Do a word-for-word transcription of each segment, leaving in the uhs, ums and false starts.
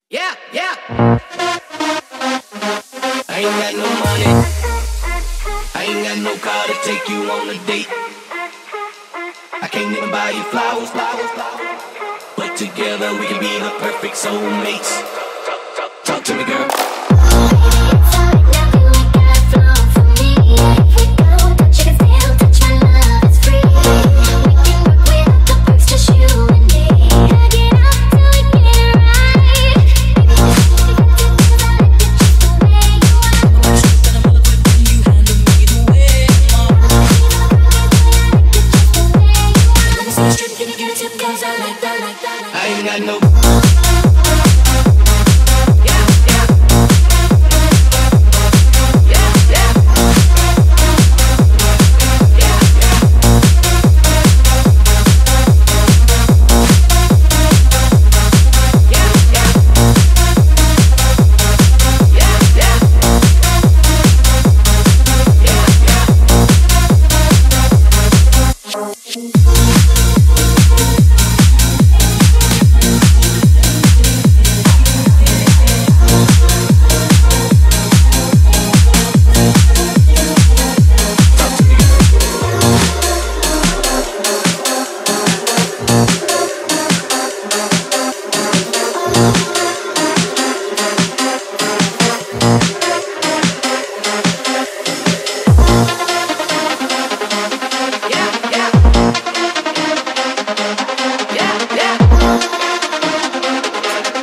Yeah, yeah. I ain't got no money. I ain't got no car to take you on a date. I can't even buy you flowers, flowers, flowers. But together we can be the perfect soulmates. Talk to me, girl. I ain't got no. Yeah, yeah. Yeah, yeah. Yeah, yeah. Yeah, yeah. Yeah, yeah. Yeah, yeah.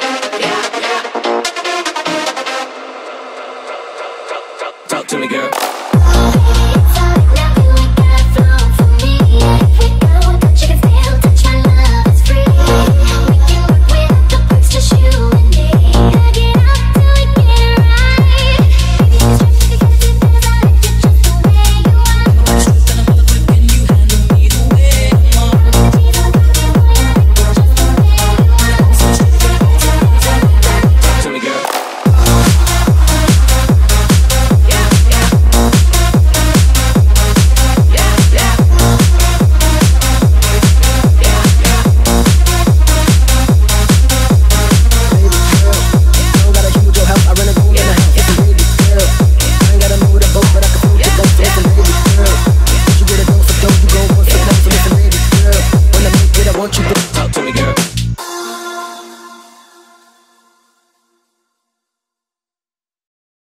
Talk to me, girl.